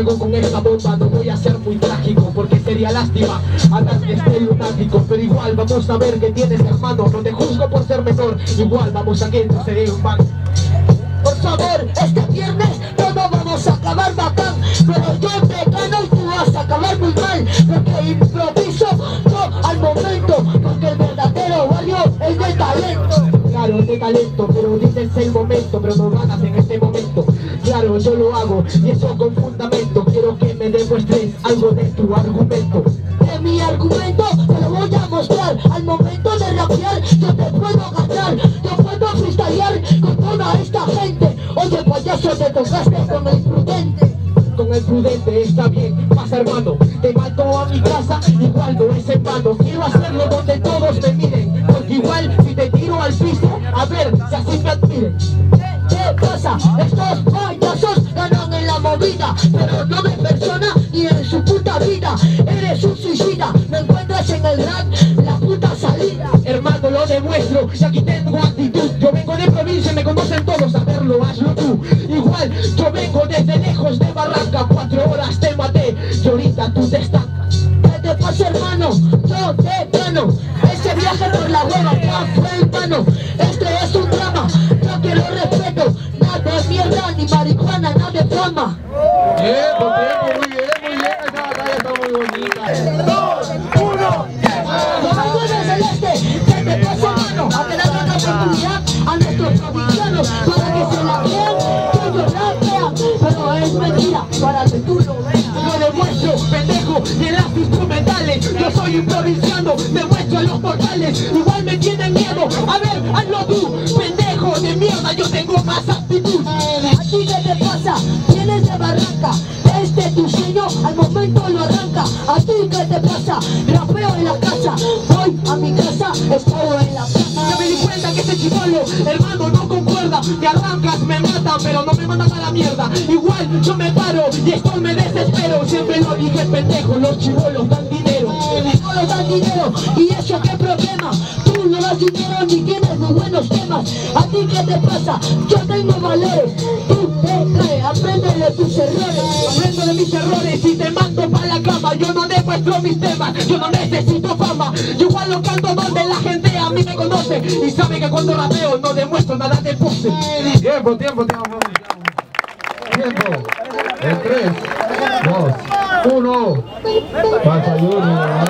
sigo con esta bomba, no voy a ser muy trágico, porque sería lástima hablar de este lunático. Pero igual vamos a ver que tienes, hermano, no te juzgo por ser menor. Igual vamos a que esto sería un pan. Por favor, este viernes todos vamos a acabar bacán, pero yo te gano y tú vas a acabar muy mal, porque improviso yo al momento, porque el verdadero Wario es de talento. Claro, de talento, pero dices el momento, pero no ganas en este momento. Claro, yo lo hago, y eso con fundamento. Quiero que me demuestres algo de tu argumento. De mi argumento te lo voy a mostrar. Al momento de rapear yo te puedo ganar. Yo puedo freestylear con toda esta gente. Oye payaso, te tocaste con el prudente. Con el prudente está bien, pasa hermano. Te mato a mi casa, igual no es en vano. Quiero hacerlo donde todos me miren, porque igual si te tiro al piso, a ver si así me admiren. ¿Qué pasa? Estos payasos ganan en la movida, pero no de persona ni en su puta vida. Eres un suicida, me encuentras en el rap, la puta salida. Hermano, lo demuestro, y aquí tengo actitud. Yo vengo de provincia y me conocen todos, a verlo, hazlo tú. Igual, yo vengo desde lejos de Barranca, 4 horas te maté, y ahorita tú te estancas. ¿Qué te pasa, hermano? Yo te gano. Ese viaje por la hueva ya fue en vano. Este es un drama, yo que lo respeto. Nada de mierda, ni marihuana, nada de fama. Tiempo, muy bien, esa batalla está muy bonita. 2, 1, ¡Comando de Celeste! ¿Qué te pasa, hermano? A que le den la oportunidad a nuestros provincianos para que se la crean, que ellos la vean. Pero es mentira, para que tú lo veas. Lo demuestro, pendejo, y en las instrumentales. Yo soy un provinciano, demuestro a los mortales. Igual me tienen miedo, a ver, hazlo tú. Pendejo de mierda, yo tengo más actitud. ¿A ti qué te pasa? Vienes de Barranca. Este tu sueño al momento lo arranca. ¿A ti qué te pasa? Rapeo en la casa. Voy a mi casa, estoy en la casa. Ya me di cuenta que este chibolo, hermano, no concuerda. Me arrancas, me matan, pero no me mandan a la mierda. Igual yo me paro y esto me desespero. Siempre lo dije, pendejo, los chibolos dan dinero. No lo dan dinero, y eso qué problema. Tú no das dinero ni tienes muy buenos temas. ¿A ti qué te pasa? Yo tengo valores. Tú te caes, aprende de tus errores. Aprendo de mis errores y te mando pa' la cama. Yo no demuestro mis temas, yo no necesito fama. Yo igual lo canto donde la gente a mí me conoce y sabe que cuando rapeo no demuestro nada de pose. Tiempo. Tiempo. En 3, 2, 1. Pasa Junior.